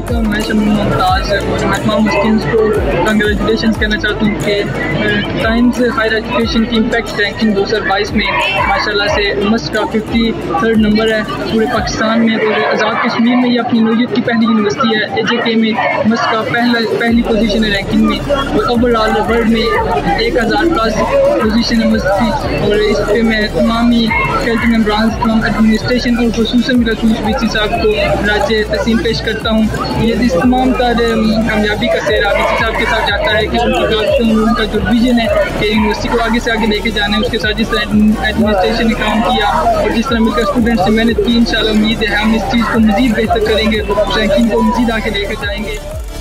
मैं शमून मुमताज़ और मैं तमाम स्टूडेंट्स को कंग्रेचुलेशन कहना चाहता हूँ कि टाइम्स हायर एजुकेशन की इम्पैक्ट रैंकिंग 2022 में माशाल्लाह से मस्ट का 53rd नंबर है पूरे पाकिस्तान में। और आज़ाद कश्मीर में ये अपनी नौयत की पहली यूनिवर्सिटी है। AJK में मस्ट का पहली पोजीशन है रैंकिंग में, और ओवरऑल वर्ल्ड में 1000 प्लस पोजीशन है मस्ट की। और इस पर मैं तमाम ही फैकल्टी मेम्बरान, तमाम एडमिनिस्ट्रेशन और खसूसन रसूस बीसी साहब को राज्य तस्लीम पेश करता हूँ। ये इस तमाम तर कामयाबी का सेहरा बीसी साहब के साथ जाता है कि उनका जो विजन है कि यूनिवर्सिटी को आगे से आगे लेके जाना है, उसके साथ जिस तरह एडमिनिस्ट्रेशन ने काम किया और जिस तरह मिलकर स्टूडेंट्स ने मेहनत की, इंशाल्लाह उम्मीद है हम इस चीज़ को मज़ीद बेहतर करेंगे, रैंकिंग को मज़ीद आगे लेकर जाएंगे।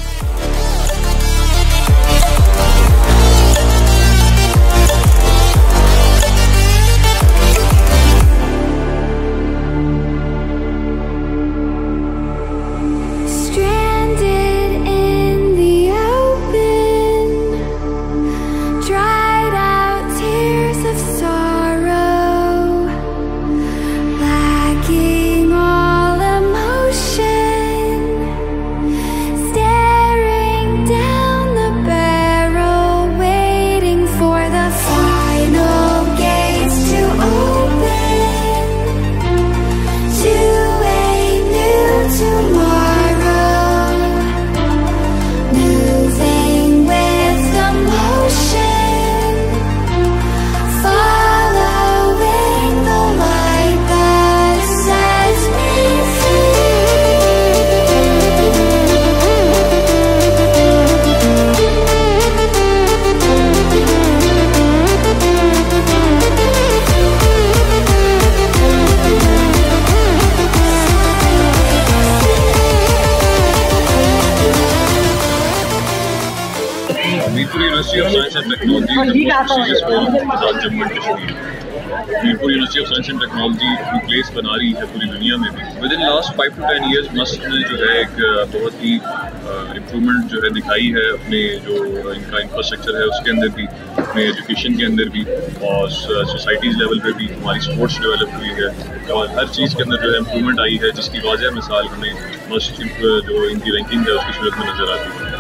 Mirpur University of Science and Technology Jammu and Kashmir. Mirpur University of Science and Technology अपनी प्लेस बना रही है पूरी दुनिया में भी। Within last 5 to 10 years MUST ने जो है एक बहुत ही इम्प्रूवमेंट जो है दिखाई है अपने जो इनका इंफ्रास्ट्रक्चर है उसके अंदर भी, अपने एजुकेशन के अंदर भी, और सोसाइटीज़ लेवल पे भी हमारी स्पोर्ट्स डेवलप हुई है और हर चीज़ के अंदर जो है इम्प्रूवमेंट आई है, जिसकी वाज़ह मिसाल हमें मस्ट जो इनकी रैंकिंग है उसकी सूरत में नज़र आती है।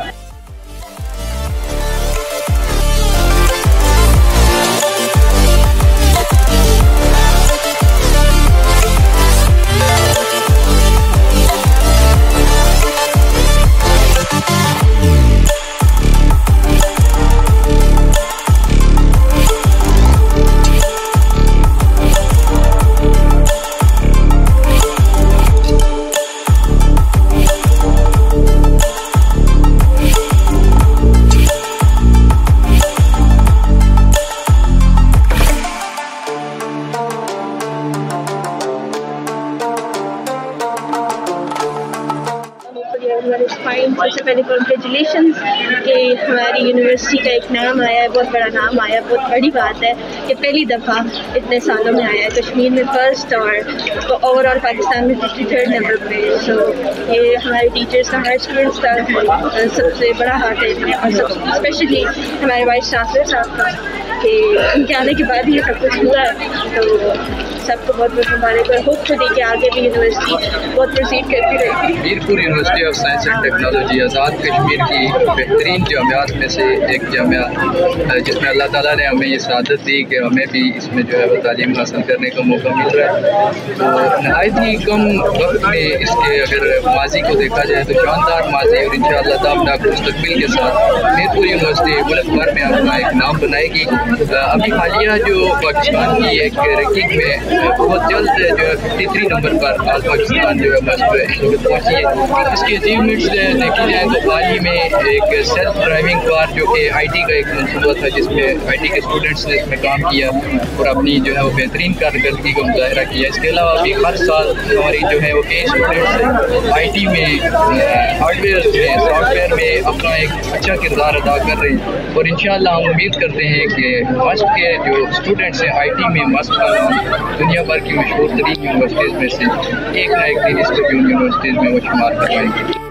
सबसे पहले कॉन्ग्रेचुलेशन कि हमारी यूनिवर्सिटी का एक नाम आया है, बहुत बड़ा नाम आया, बहुत बड़ी बात है कि पहली दफ़ा इतने सालों में आया है कश्मीर में फर्स्ट और ओवरऑल पाकिस्तान में 53rd नंबर पे। सो ये हमारे टीचर्स का, हमारे स्टूडेंट्स का सबसे बड़ा हाथ है, और सब स्पेशली हमारे वाइस चांसलर साहब का कि उनके आने के बाद ये सब कुछ हुआ है। तो सबको बहुत बहुत मुबारक और होपफुली कि आगे भी यूनिवर्सिटी बहुत प्रोसीड करती रहेगी। Mirpur University of Science and Technology Azad Kashmir की बेहतरीन जामियात में से एक जामिया, जिसमें अल्लाह ताला ने हमें ये सआदत दी कि हमें भी इसमें जो है वो तालीम हासिल करने का मौका मिल रहा है। तो नहायत ही कम वक्त में इसके अगर माजी को देखा जाए तो शानदार माजी, और इंशाअल्लाह ताला मुस्तकबिल के साथ मीरपुर यूनिवर्सिटी मुल्क भर में अपना एक नाम बनाएगी। अभी हालिया जो पाकिस्तान की एक रैंकिंग में बहुत जल्द जो है 53 नंबर पर आज पाकिस्तान जो है मस्ट पहुँची है। इसकी अचीवमेंट्स देखी जाए तो हाल ही में एक सेल्फ ड्राइविंग कार जो कि IT का एक मनसूबा था, जिसमें IT के स्टूडेंट्स ने इसमें काम किया और अपनी जो है वो बेहतरीन कारकर्दगी का मुजाहरा किया। इसके अलावा भी हर साल हमारी जो है वो कई स्टूडेंट्स IT में, हार्डवेयर में, सॉफ्टवेयर में अपना एक अच्छा किरदार अदा कर रहे हैं, और इंशाअल्लाह हम उम्मीद करते हैं कि मस्ट के जो स्टूडेंट्स हैं IT में मस्ट का दुनिया भर की मशहूर तरीन यूनिवर्सिटीज़ में से एक ना एक दिन इस यूनिवर्सिटीज़ में वो शुमार करवाएंगे।